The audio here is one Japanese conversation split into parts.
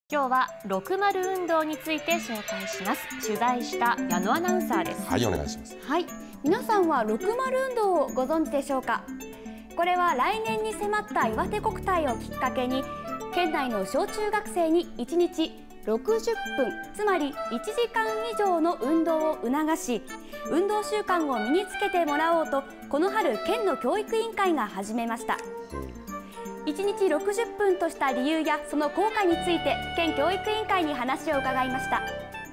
今日は60運動について紹介します。取材した矢野アナウンサーです。 はい、お願いします。 はい、皆さんは60運動をご存知でしょうか。これは来年に迫った岩手国体をきっかけに県内の小中学生に1日60分、つまり1時間以上の運動を促し、運動習慣を身につけてもらおうとこの春県の教育委員会が始めました。1日60分とした理由やその効果について県教育委員会に話を伺いました。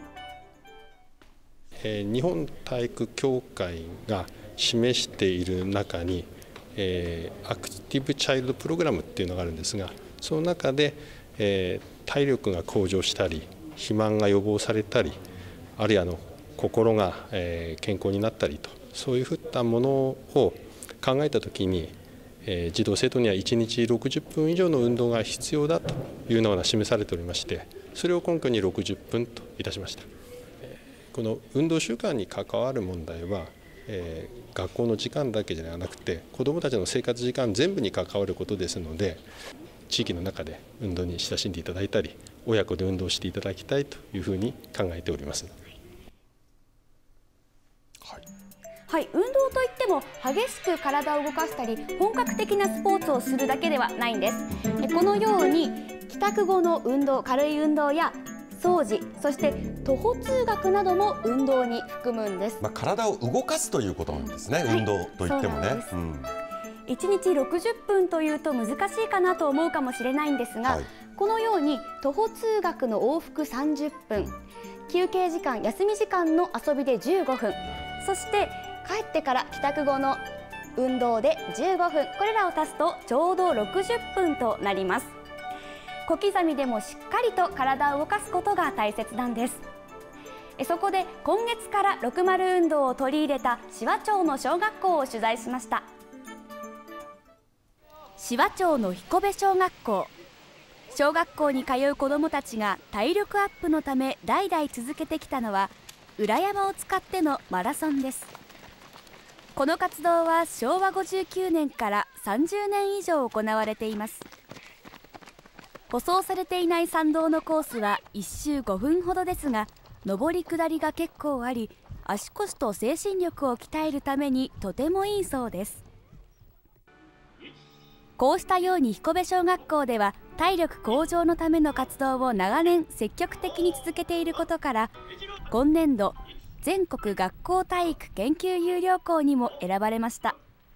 日本体育協会が示している中に、アクティブチャイルドプログラムっていうのがあるんですが、その中で、体力が向上したり、肥満が予防されたり、あるいは心が、健康になったりと、そういうふったものを考えたときに、児童生徒には1日60分以上の運動が必要だというのが示されておりまして、それを根拠に60分といたしました。この運動習慣に関わる問題は、学校の時間だけじゃなくて子どもたちの生活時間全部に関わることですので、地域の中で運動に親しんでいただいたり、親子で運動していただきたいというふうに考えております。 はい、運動といっても激しく体を動かしたり本格的なスポーツをするだけではないんです。このように帰宅後の運動、軽い運動や掃除、そして徒歩通学なども運動に含むんです。 体を動かすということなんですね、運動といってもね。 1日60分というと難しいかなと思うかもしれないんですが、このように徒歩通学の往復30分、休憩時間、休み時間の遊びで15分、そして帰ってから帰宅後の運動で15分、これらを足すとちょうど60分となります。小刻みでもしっかりと体を動かすことが大切なんです。そこで今月から60運動を取り入れた紫波町の小学校を取材しました。紫波町の彦部小学校。小学校に通う子どもたちが体力アップのため代々続けてきたのは裏山を使ってのマラソンです。この活動は昭和59年から30年以上行われています。舗装されていない山道のコースは1周5分ほどですが、上り下りが結構あり、足腰と精神力を鍛えるためにとてもいいそうです。こうしたように彦部小学校では体力向上のための活動を長年積極的に続けていることから、今年度全国学校体育研究優良校にも選ばれました。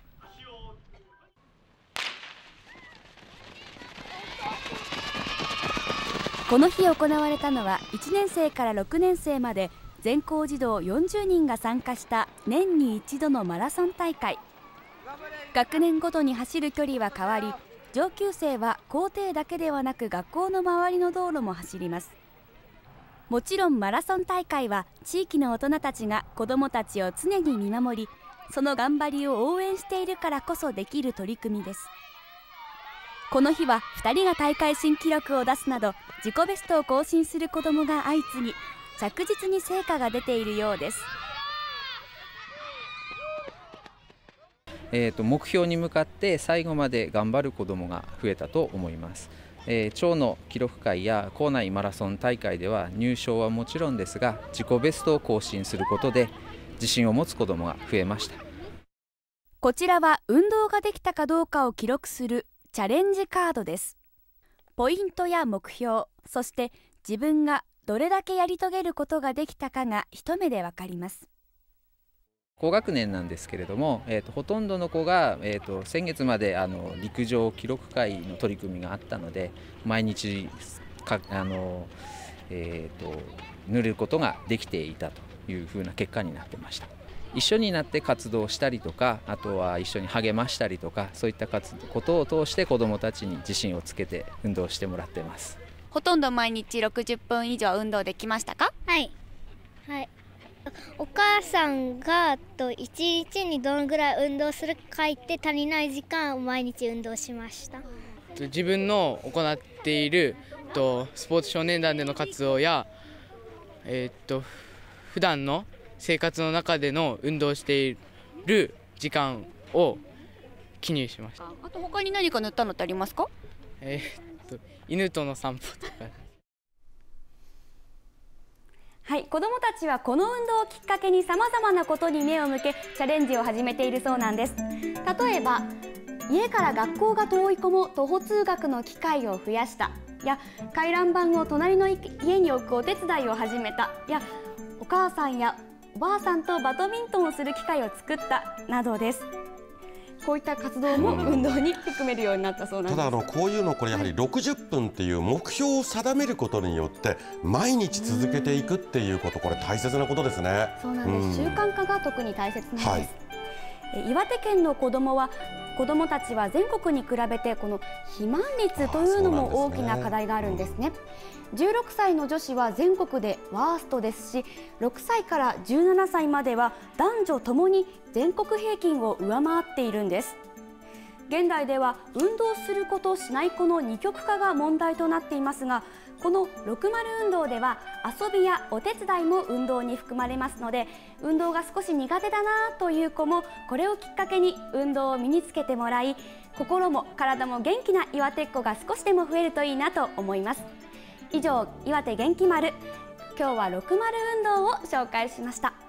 この日行われたのは1年生から6年生まで全校児童40人が参加した年に一度のマラソン大会。学年ごとに走る距離は変わり、上級生は校庭だけではなく学校の周りの道路も走ります。もちろんマラソン大会は地域の大人たちが子どもたちを常に見守り、その頑張りを応援しているからこそできる取り組みです。この日は2人が大会新記録を出すなど自己ベストを更新する子どもが相次ぎ、着実に成果が出ているようです。 目標に向かって最後まで頑張る子どもが増えたと思います。町の記録会や校内マラソン大会では入賞はもちろんですが、自己ベストを更新することで自信を持つ子どもが増えました。 こちらは運動ができたかどうかを記録するチャレンジカードです。ポイントや目標、そして自分がどれだけやり遂げることができたかが一目でわかります。 高学年なんですけれども、ほとんどの子が、先月まで陸上記録会の取り組みがあったので、毎日塗ることができていたというふうな結果になってました。一緒になって活動したりとか、あとは一緒に励ましたりとか、そういったことを通して子どもたちに自信をつけて運動してもらっています。 ほとんど毎日60分以上運動できましたか？ はい、お母さんが1日にどのぐらい運動するか書いて、足りない時間を毎日運動しました。 自分の行っているスポーツ少年団での活動や、普段の生活の中での運動している時間を記入しました。 あと他に何か塗ったのってありますか？ 犬との散歩とか。 はい、子どもたちはこの運動をきっかけにさまざまなことに目を向けチャレンジを始めているそうなんです。例えば家から学校が遠い子も徒歩通学の機会を増やしたや、回覧板を隣の家に置くお手伝いを始めたや、お母さんやおばあさんとバドミントンをする機会を作ったなどです。こういった活動も運動に含めるようになったそうなんです。 ただこういうのこれやはり60分っていう目標を定めることによって毎日続けていくっていうこと、これ大切なことですね。 そうなんです。習慣化が特に大切なんです。はい、岩手県の子どもたちは全国に比べてこの肥満率というのも大きな課題があるんですね。16歳の女子は全国でワーストですし、6歳から17歳までは男女ともに全国平均を上回っているんです。現代では運動する子としない子の二極化が問題となっていますが、この60運動では遊びやお手伝いも運動に含まれますので、運動が少し苦手だなという子もこれをきっかけに運動を身につけてもらい、心も体も元気な岩手っ子が少しでも増えるといいなと思います。以上、岩手元気丸、今日は60運動を紹介しました。